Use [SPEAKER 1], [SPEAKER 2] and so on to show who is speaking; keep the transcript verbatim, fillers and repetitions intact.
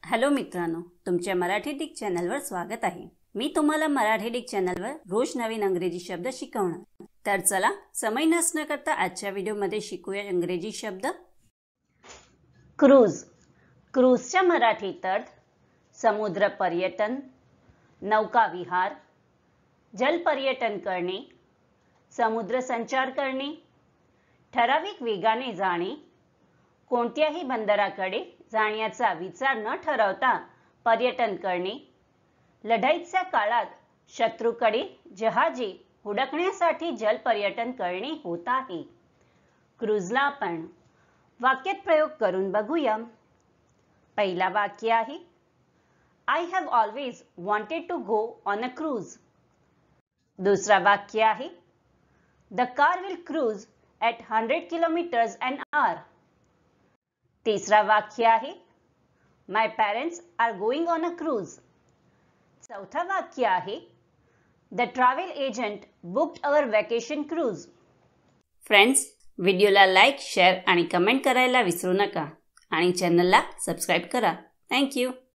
[SPEAKER 1] Hello मित्रांनो, तुमच्या Marathi Dick चॅनलवर स्वागत आहे। मी तुम्हाला मराठी डिक चॅनलवर रोज नवीन इंग्रजी शब्द शिकवणार। तर चला समय नष्ट न करता आजच्या व्हिडिओमध्ये शिकूया इंग्रजी शब्द। क्रूज। क्रूजच्या मराठीत अर्थ समुद्र पर्यटन, नौका विहार, जल पर्यटन करणे, समुद्र संचार करणे, ठराविक वेगाने जाणे, कोणत्याही बंदराकडे जाण्याचा विचार न ठरवता पर्यटन करणे, लढाईच्या काळात शत्रूकडे जहाजे हुडकण्यासाठी जल पर्यटन करणे होत आहे। क्रूजला आपण वाक्यात प्रयोग करून बघूया। पहिला वाक्य आहे I have always wanted to go on a cruise। दुसरा वाक्य आहे The car will cruise at one hundred kilometers an hour। तिसरा वाक्य आहे My parents are going on a cruise। चौथा वाक्य आहे The travel agent booked our vacation cruise। Friends, व्हिडिओला लाईक, शेअर आणि कमेंट करायला विसरू नका आणि चॅनलला सबस्क्राइब करा। Thank you.